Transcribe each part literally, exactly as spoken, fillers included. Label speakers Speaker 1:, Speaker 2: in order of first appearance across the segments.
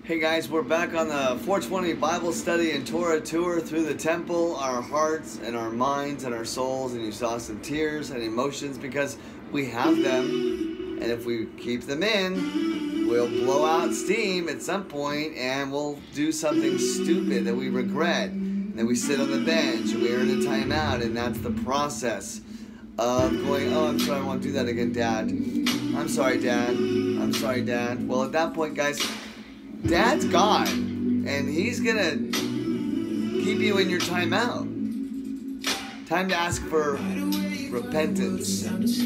Speaker 1: Hey guys, we're back on the four twenty Bible study and Torah tour through the temple, our hearts and our minds and our souls, and you saw some tears and emotions because we have them, and if we keep them in, we'll blow out steam at some point and we'll do something stupid that we regret, and then we sit on the bench and we earn a timeout, and that's the process of going, oh, I'm sorry, I won't do that again, Dad. I'm sorry, Dad. I'm sorry, Dad. Well, at that point, guys, Dad's God, and He's gonna keep you in your timeout. Time to ask for repentance.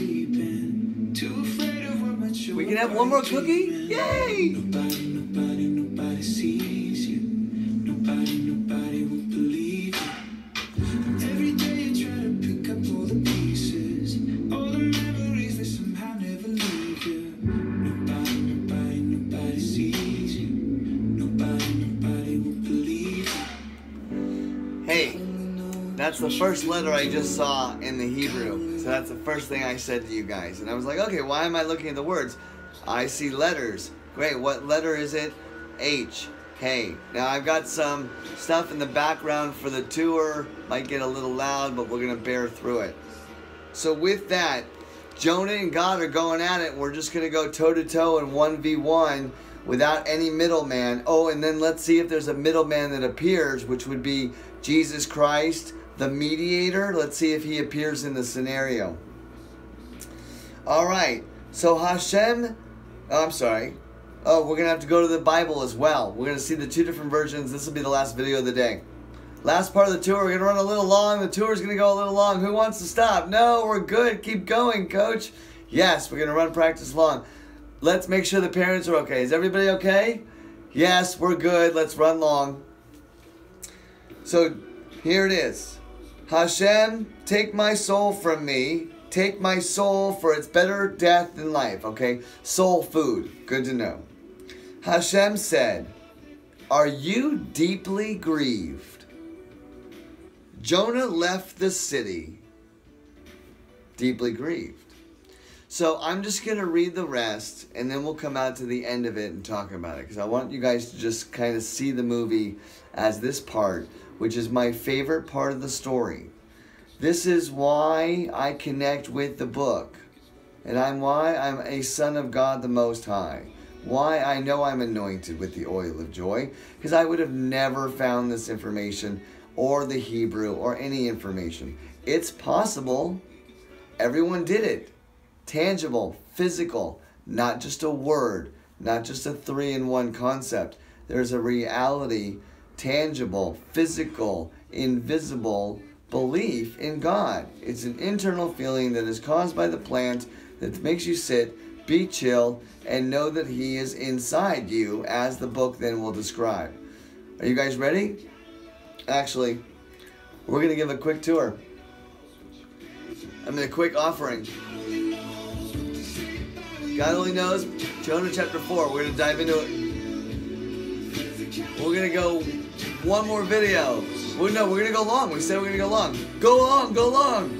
Speaker 1: We can have one more cookie? Yay! Nobody, nobody, nobody sees you. Nobody, nobody will believe you. Every day you try to pick up all the pieces, all the memories that somehow never leave you. Nobody, nobody, nobody sees you. Nobody, nobody will believe you. Hey, that's the first letter I just saw in the Hebrew. So that's the first thing I said to you guys. And I was like, okay, why am I looking at the words? I see letters. Great, what letter is it? H. Hey. Now I've got some stuff in the background for the tour. Might get a little loud, but we're going to bear through it. So with that, Jonah and God are going at it. We're just going to go toe-to-toe in one v one without any middleman. Oh, and then let's see if there's a middleman that appears, which would be Jesus Christ, the mediator. Let's see if he appears in the scenario. All right. So Hashem, oh, I'm sorry. Oh, we're going to have to go to the Bible as well. We're going to see the two different versions. This will be the last video of the day. Last part of the tour. We're going to run a little long. The tour is going to go a little long. Who wants to stop? No, we're good. Keep going, coach. Yes, we're going to run practice long. Let's make sure the parents are okay. Is everybody okay? Yes, we're good. Let's run long. So here it is. Hashem, take my soul from me. Take my soul, for it's better death than life. Okay? Soul food. Good to know. Hashem said, are you deeply grieved? Jonah left the city deeply grieved. So I'm just going to read the rest, and then we'll come out to the end of it and talk about it. Because I want you guys to just kind of see the movie as this part, which is my favorite part of the story. This is why I connect with the book. And I'm why I'm a son of God the Most High. Why I know I'm anointed with the oil of joy. Because I would have never found this information or the Hebrew or any information. It's possible. Everyone did it. Tangible, physical, not just a word, not just a three-in-one concept. There's a reality, tangible, physical, invisible belief in God. It's an internal feeling that is caused by the plant that makes you sit, be chill, and know that He is inside you, as the book then will describe. Are you guys ready? Actually, we're going to give a quick tour. I mean, a quick offering. God only knows. Jonah chapter four. We're going to dive into it. We're going to go one more video. Well, no, we're going to go long. We said we're going to go long. Go long, go long.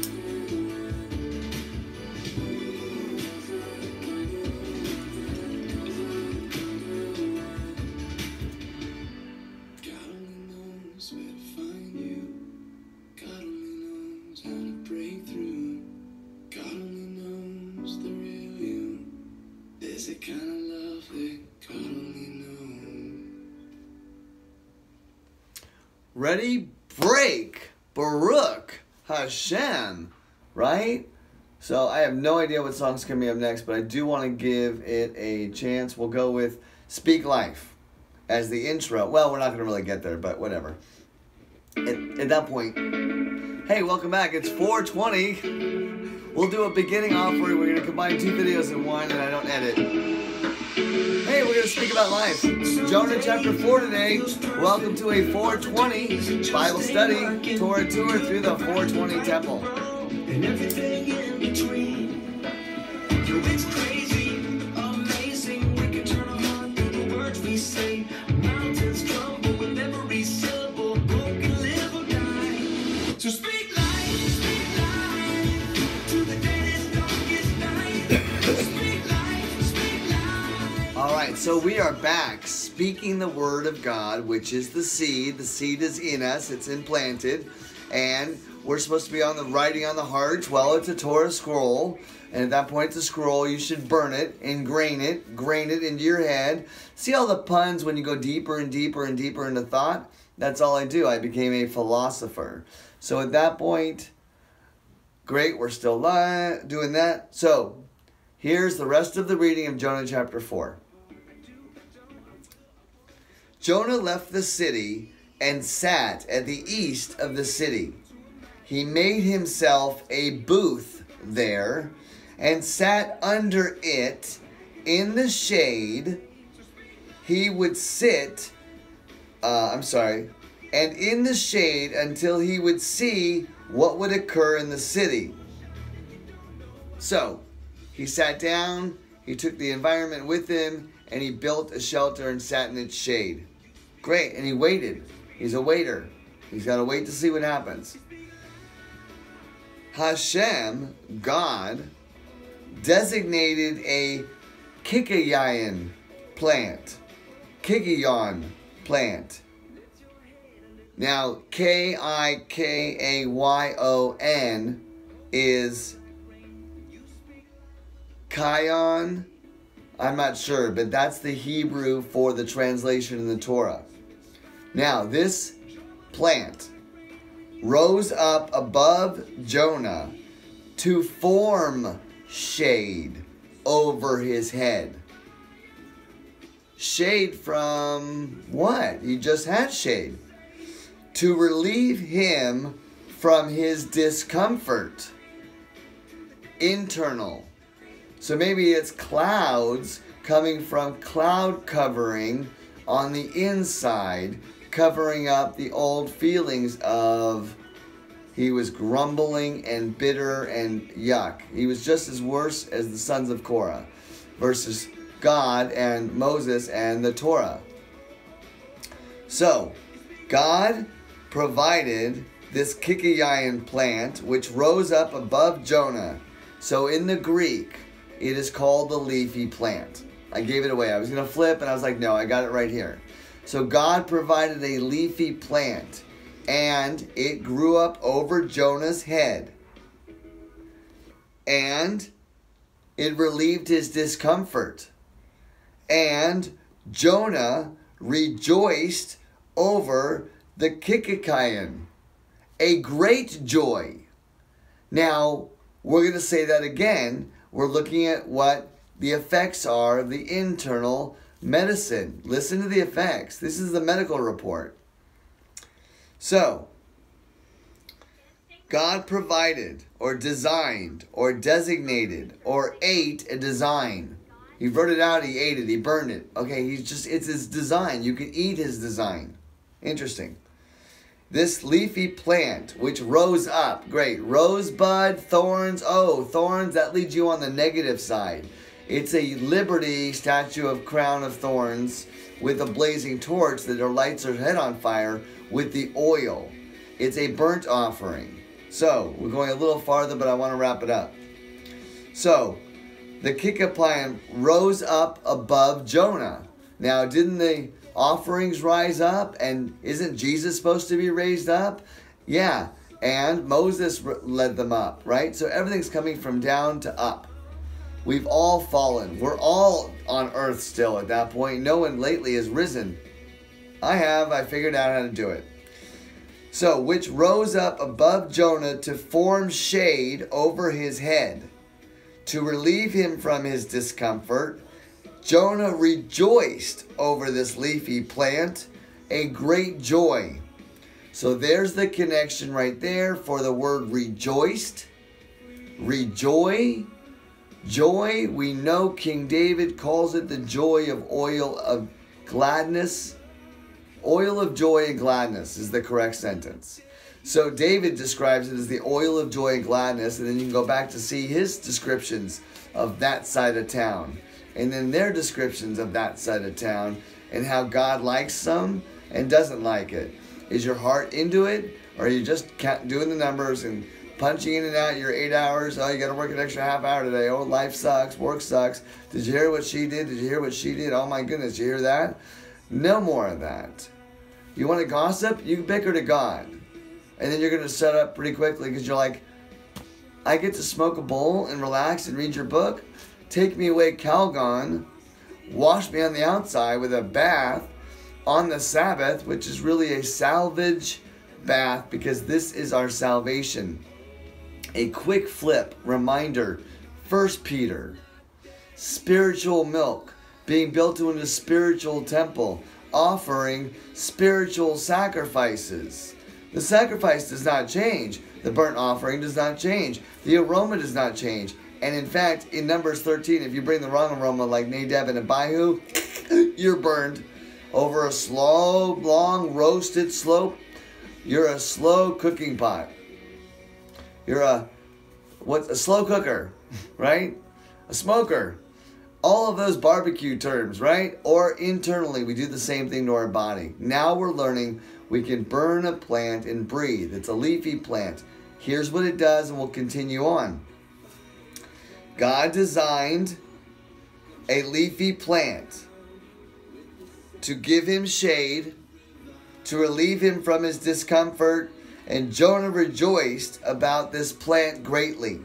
Speaker 1: God only knows where to find you. God only knows how to break through. God only knows the real you. There's a kind of love that God only knows. Ready, break, Baruch, Hashem, right? So I have no idea what song's coming up next, but I do want to give it a chance. We'll go with Speak Life as the intro. Well, we're not going to really get there, but whatever. At, at that point, hey, welcome back. It's four twenty. We'll do a beginning offering. We're going to combine two videos in one, and I don't edit. Hey, we're going to speak about life. Jonah chapter four today. Welcome to a four twenty Bible study, Torah tour through the four twenty temple. And everything in between. It's crazy, amazing. We can turn our heart through the words we say. Mountains crumble with every syllable. Broken live or die. So speak life, speak life. To the deadest, darkest night. Speak life, speak life. All right.
Speaker 2: So we are back speaking the word of God, which is the seed. The seed is in us, it's implanted, and we're supposed to be on the writing on the heart. Well, it's a Torah scroll, and at that point it's a scroll. You should burn it, ingrain it, grain it into your head. See all the puns when you go deeper and deeper and deeper into thought? That's all I do. I became a philosopher. So at that point, great, we're still doing that. So here's the rest of the reading of Jonah chapter four. Jonah left the city and sat at the east of the city. He made himself a booth there and sat under it in the shade. He would sit, uh, I'm sorry, and in the shade until he would see what would occur in the city. So, he sat down, he took the environment with him, and he built a shelter and sat in its shade. Great, and he waited. He's a waiter. He's got to wait to see what happens. Hashem, God, designated a kikayon plant. Kikayon plant. Now, K I K A Y O N is Kion. I'm not sure, but that's the Hebrew for the translation in the Torah. Now, this plant rose up above Jonah to form shade over his head. Shade from what? He just had shade. To relieve him from his discomfort. Internal. So maybe it's clouds coming from cloud covering on the inside, covering up the old feelings of he was grumbling and bitter and yuck. He was just as worse as the sons of Korah versus God and Moses and the Torah. So, God provided this kikayon plant which rose up above Jonah. So in the Greek, it is called the leafy plant. I gave it away. I was going to flip and I was like, no, I got it right here. So God provided a leafy plant and it grew up over Jonah's head. And it relieved his discomfort. And Jonah rejoiced over the kikayon. A great joy. Now, we're going to say that again. We're looking at what the effects are of the internal medicine. Listen to the effects. This is the medical report. So, God provided or designed or designated or ate a design. He wrote it out, he ate it, he burned it. Okay, he's just, it's his design. You can eat his design. Interesting. This leafy plant, which rose up, great, rosebud, thorns, oh, thorns, that leads you on the negative side. It's a liberty statue of crown of thorns with a blazing torch that lights her head on fire with the oil. It's a burnt offering. So, we're going a little farther, but I want to wrap it up. So, the kikayon rose up above Jonah. Now, didn't the offerings rise up? And isn't Jesus supposed to be raised up? Yeah, and Moses led them up, right? So everything's coming from down to up. We've all fallen. We're all on earth still at that point. No one lately has risen. I have. I figured out how to do it. So, which rose up above Jonah to form shade over his head, to relieve him from his discomfort. Jonah rejoiced over this leafy plant, a great joy. So there's the connection right there for the word rejoiced, rejoy, joy. We know King David calls it the joy of oil of gladness. Oil of joy and gladness is the correct sentence. So David describes it as the oil of joy and gladness, and then you can go back to see his descriptions of that side of town. And then their descriptions of that side of town and how God likes some and doesn't like it. Is your heart into it, or are you just doing the numbers and punching in and out your eight hours. Oh, you got to work an extra half hour today. Oh, life sucks. Work sucks. Did you hear what she did? Did you hear what she did? Oh, my goodness. Did you hear that? No more of that. You want to gossip? You bicker to God. And then you're going to shut up pretty quickly because you're like, I get to smoke a bowl and relax and read your book. Take me away, Calgon. Wash me on the outside with a bath on the Sabbath, which is really a salvage bath because this is our salvation. A quick flip reminder, First Peter, spiritual milk, being built into a spiritual temple, offering spiritual sacrifices. The sacrifice does not change. The burnt offering does not change. The aroma does not change. And in fact, in Numbers thirteen, if you bring the wrong aroma like Nadab and Abihu, you're burned. Over a slow, long, roasted slope, you're a slow cooking pot. You're a, what's a slow cooker, right? A smoker. All of those barbecue terms, right? Or internally, we do the same thing to our body. Now we're learning we can burn a plant and breathe. It's a leafy plant. Here's what it does, and we'll continue on. God designed a leafy plant to give him shade, to relieve him from his discomfort, and Jonah rejoiced about this plant greatly.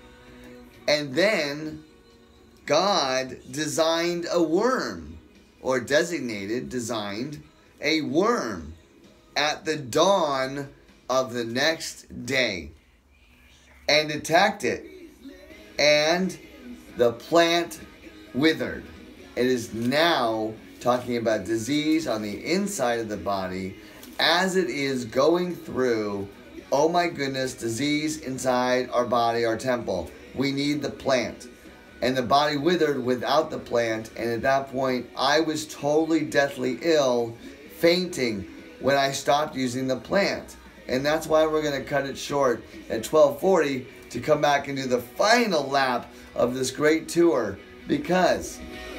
Speaker 2: And then God designed a worm, or designated, designed a worm at the dawn of the next day and attacked it. And the plant withered. It is now talking about disease on the inside of the body as it is going through, oh my goodness, disease inside our body, our temple. We need the plant. And the body withered without the plant. And at that point, I was totally deathly ill, fainting, when I stopped using the plant. And that's why we're going to cut it short at twelve forty to come back and do the final lap of this great tour, because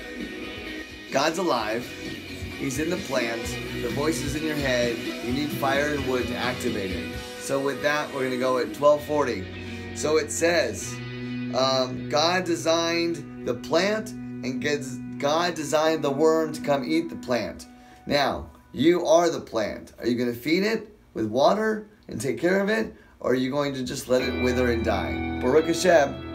Speaker 2: God's alive. He's in the plant. The voice is in your head. You need fire and wood to activate it. So with that, we're going to go at twelve forty. So it says, um, God designed the plant, and God designed the worm to come eat the plant. Now, you are the plant. Are you going to feed it with water and take care of it? Or are you going to just let it wither and die? Baruch Hashem.